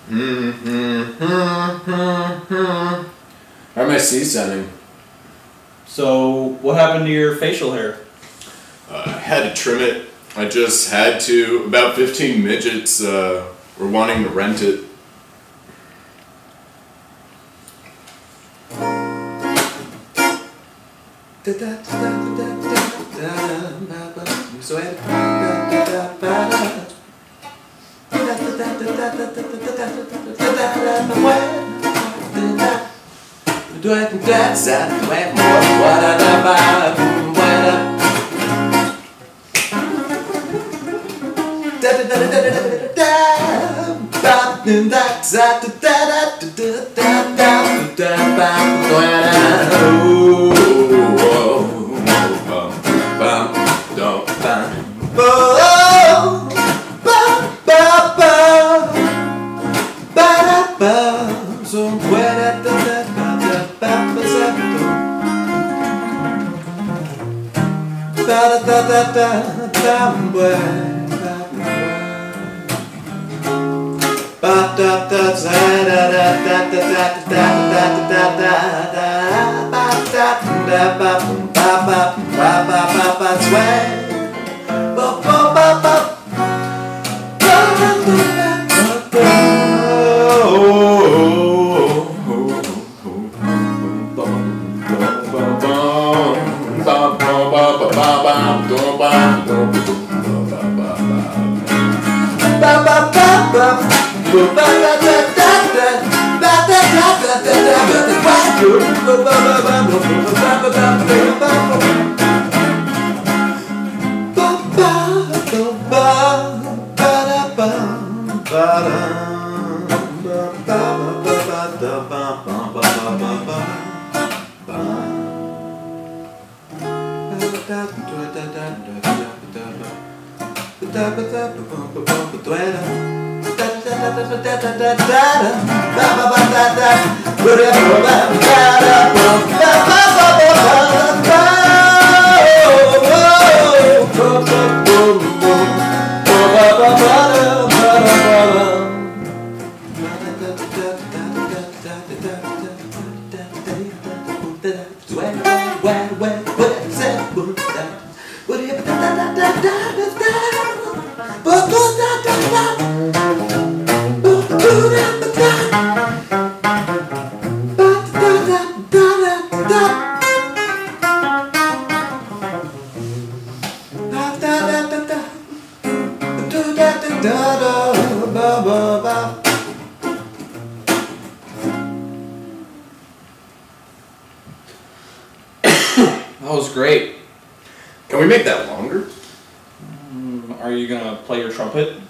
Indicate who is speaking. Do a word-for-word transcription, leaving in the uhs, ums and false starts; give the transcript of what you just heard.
Speaker 1: How am I C sounding?
Speaker 2: So, what happened to your facial hair?
Speaker 3: Uh, I had to trim it. I just had to. About fifteen midgets uh, were wanting to rent it.
Speaker 1: So I do I think that's that way more what I buy when I da da da da da da da
Speaker 2: That was great.
Speaker 3: Can we make that longer?
Speaker 2: Mm, are you gonna play your trumpet?